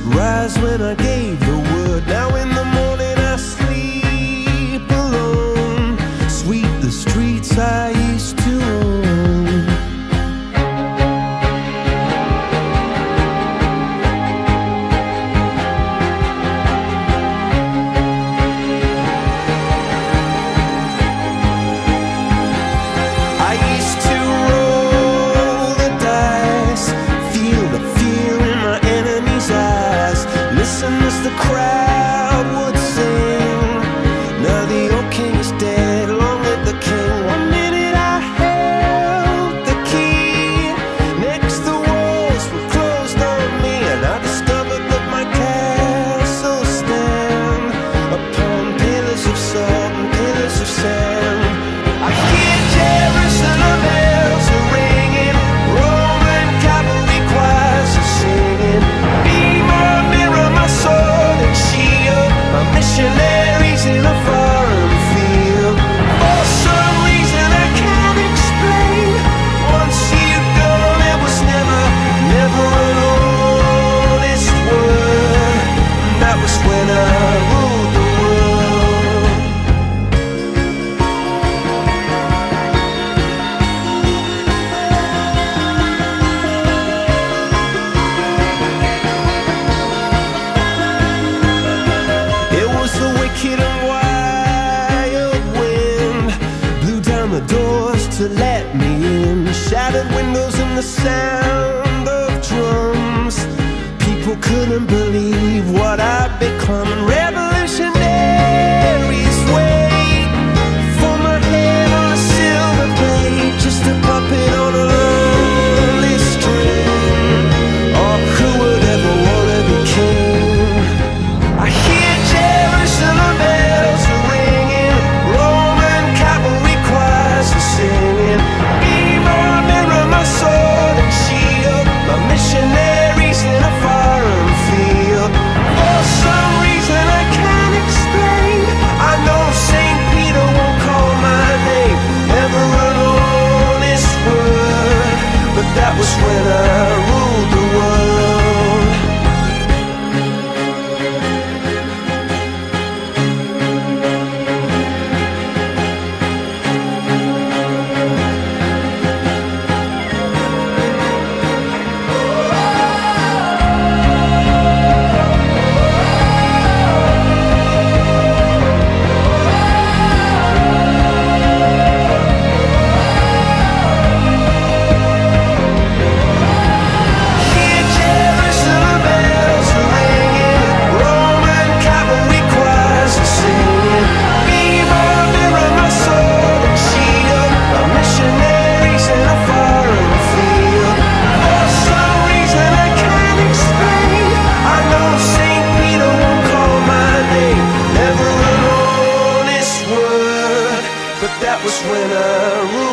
would rise when I gave the word. Now in the morning I sleep alone. Sweep the streets I used to own. I used to roll the dice, feel the fear in my enemy's eyes, listen as the crowd would sing. Now the old king is dead, long live the king. One minute I held the key, next the walls were closed on me, and I discovered that my castle stand upon pillars of salt and pillars of sand. I hear Jerusalem bells are ringing, Roman cavalry choirs are singing. Be my mirror, my sword and shield, my missionaries in a foreign field. For some reason I can't explain, once you've gone it was never, never an honest word. And that was when I ruled the world. It was the wicked and wild wind, blew down the doors to let me in, shattered windows and the sound of drums. People couldn't believe what I'd become, and revolutionaries wait for my head on a silver plate, just a puppet on a lonely string. Oh, who would ever wanna be king? I hear Jerusalem bells are ringing, Roman cavalry choirs are singing. Be my mirror, my sword and shield, my missionaries in a foreign field. For some reason I can't explain, I know St. Peter won't call my name, never an honest word. But that was when I ruled the world. Hear Jerusalem bells are ringing, Roman cavalry choirs are singing. Be my mirror, my sword and shield, my missionaries in a foreign field. For some reason I can't explain, I know St. Peter won't call my name, never an honest word. But that was when I ruled